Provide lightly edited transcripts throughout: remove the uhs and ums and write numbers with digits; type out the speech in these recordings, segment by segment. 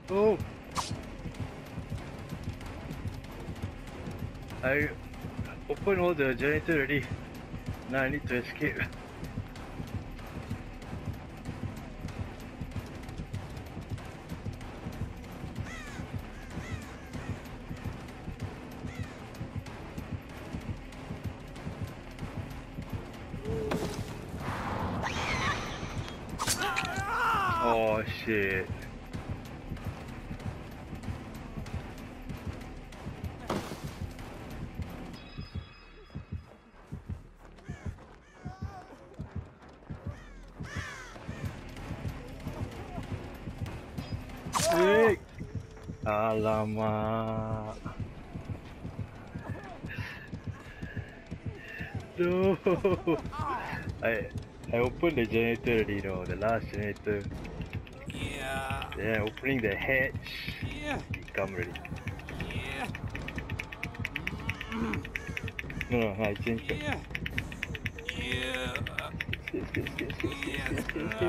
Oh! I opened all the generator already. Now I need to escape. Oh shit. Sick. Alamak. No. I opened the generator already, you know, the last generator. Yeah. Yeah, opening the hatch. Yeah. It come already. Yeah. No, I changed it. Yeah. Yeah. Escape. Yes.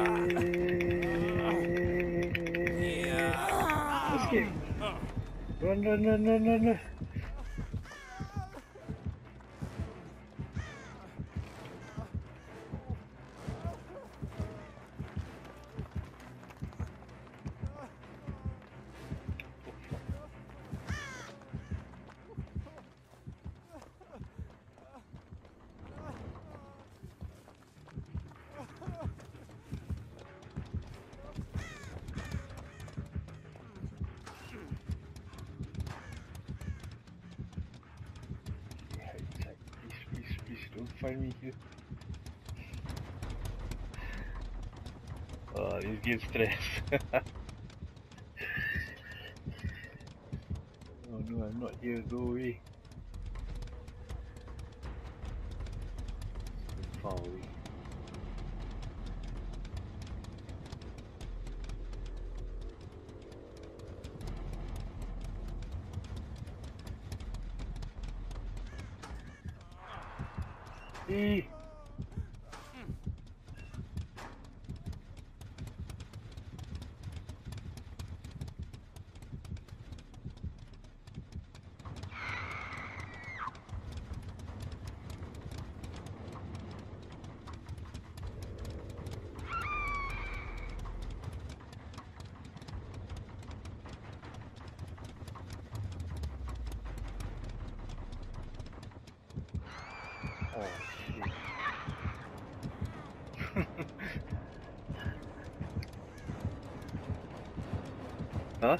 Escape. Yeah. Run. Please, don't find me here. This gives stress. Oh no, I'm not here, go away. So far away. Hey! Oh shit. Huh?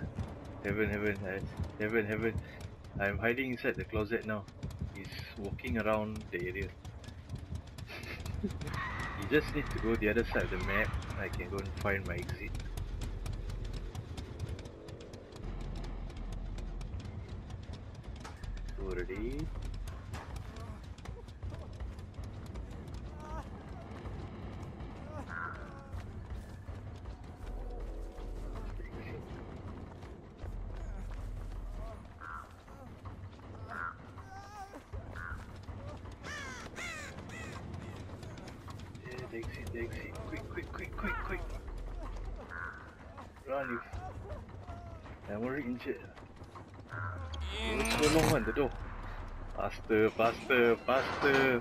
Heaven. I'm hiding inside the closet now. He's walking around the area. You just need to go the other side of the map. I can go and find my exit. So ready? Yeah, the exit. Quick. Run you. I'm already injured. So long on the door. Faster.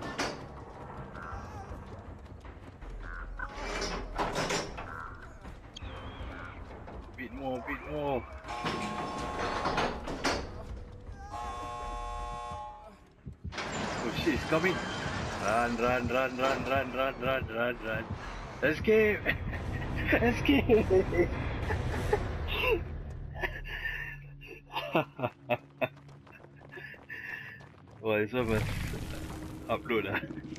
Bit more. Oh shit, it's coming. Run. Escape. Wah, this one must upload lah.